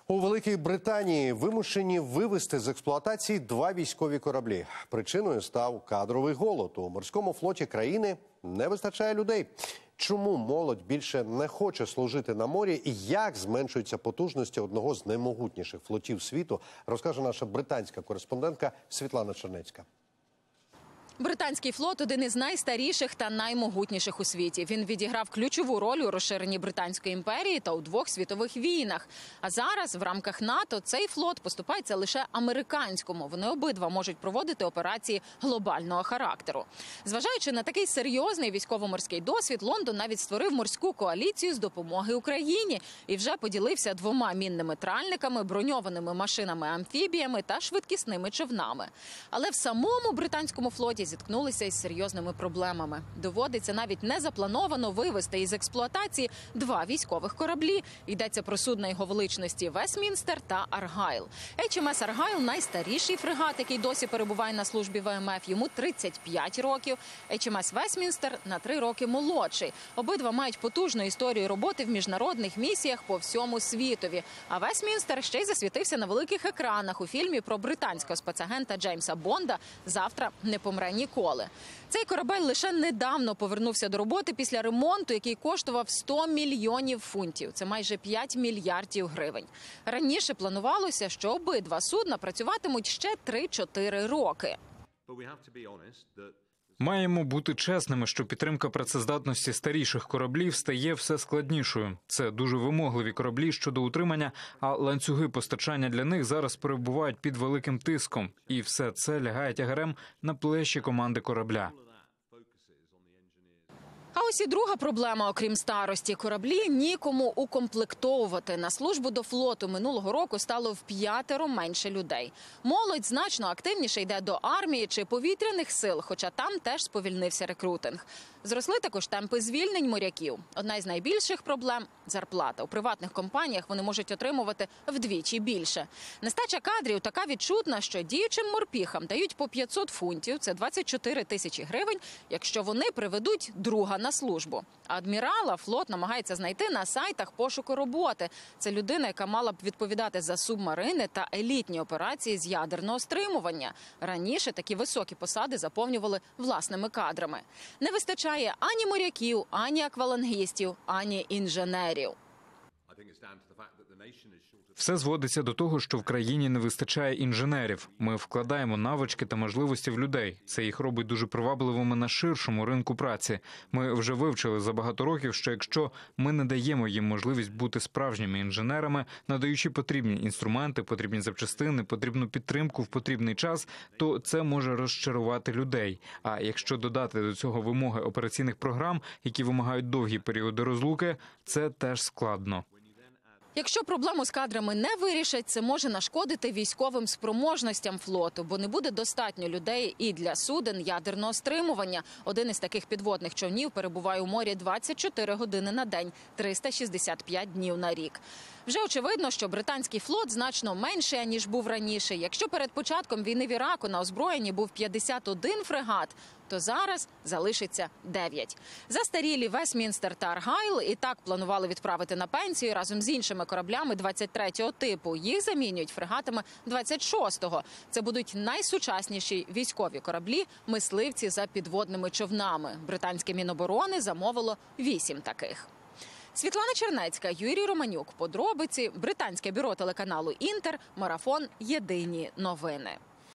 У Великій Британії вимушені вивести з експлуатації 2 військові кораблі. Причиною став кадровий голод. У морському флоті країни не вистачає людей. Чому молодь більше не хоче служити на морі і як зменшуються потужності одного з наймогутніших флотів світу, розкаже наша британська кореспондентка Світлана Чернецька. Британський флот – один із найстаріших та наймогутніших у світі. Він відіграв ключову роль у розширенні Британської імперії та у 2 світових війнах. А зараз в рамках НАТО цей флот поступається лише американському. Вони обидва можуть проводити операції глобального характеру. Зважаючи на такий серйозний військово-морський досвід, Лондон навіть створив морську коаліцію з допомоги Україні і вже поділився 2 мінними тральниками, броньованими машинами-амфібіями та швидкісними човнами. Але в самому британському флоті зіткнулися із серйозними проблемами. Доводиться навіть незаплановано вивести із експлуатації 2 військових кораблі. Йдеться про судна його величності «Вестмінстер» та «Аргайл». HMS «Аргайл» – найстаріший фрегат, який досі перебуває на службі ВМФ. Йому 35 років. HMS «Вестмінстер» на 3 роки молодший. Обидва мають потужну історію роботи в міжнародних місіях по всьому світові. А «Вестмінстер» ще й засвітився на великих екранах у фільмі про британського спецагента Джеймса Бонда «Завтра не помре ніколи». Цей корабель лише недавно повернувся до роботи після ремонту, який коштував 100 мільйонів фунтів. Це майже 5 мільярдів гривень. Раніше планувалося, що обидва судна працюватимуть ще 3-4 роки. Маємо бути чесними, що підтримка працездатності старіших кораблів стає все складнішою. Це дуже вимогливі кораблі щодо утримання, а ланцюги постачання для них зараз перебувають під великим тиском. І все це лягає тягарем на плечі команди корабля. А ось і друга проблема, окрім старості. Кораблі нікому укомплектовувати. На службу до флоту минулого року стало в 5 менше людей. Молодь значно активніше йде до армії чи повітряних сил, хоча там теж сповільнився рекрутинг. Зросли також темпи звільнень моряків. Одна із найбільших проблем – зарплата. У приватних компаніях вони можуть отримувати вдвічі більше. Нестача кадрів така відчутна, що діючим морпіхам дають по 500 фунтів, це 24 тисячі гривень, якщо вони приведуть друга на службу. А адмірала флот намагається знайти на сайтах пошуку роботи. Це людина, яка мала б відповідати за субмарини та елітні операції з ядерного стримування. Раніше такі високі посади заповнювали власними кадрами. Не вистачає ані моряків, ані аквалангістів, ані інженерів. Все зводиться до того, що в країні не вистачає інженерів. Ми вкладаємо навички та можливості в людей. Це їх робить дуже привабливими на ширшому ринку праці. Ми вже вивчили за багато років, що якщо ми не даємо їм можливість бути справжніми інженерами, надаючи потрібні інструменти, потрібні запчастини, потрібну підтримку в потрібний час, то це може розчарувати людей. А якщо додати до цього вимоги операційних програм, які вимагають довгі періоди розлуки, це теж складно. Якщо проблему з кадрами не вирішать, це може нашкодити військовим спроможностям флоту, бо не буде достатньо людей і для суден ядерного стримування. Один із таких підводних човнів перебуває у морі 24 години на день, 365 днів на рік. Вже очевидно, що британський флот значно менший, ніж був раніше. Якщо перед початком війни в Іраку на озброєнні був 51 фрегат, то зараз залишиться 9. Застарілі «Вестмінстер» та «Аргайл» і так планували відправити на пенсію разом з іншими кораблями 23-го типу. Їх замінюють фрегатами 26-го. Це будуть найсучасніші військові кораблі, мисливці за підводними човнами. Британське Міноборони замовило 8 таких. Світлана Чернецька, Юрій Романюк. Подробиці. Британське бюро телеканалу «Інтер». Марафон. Єдині новини.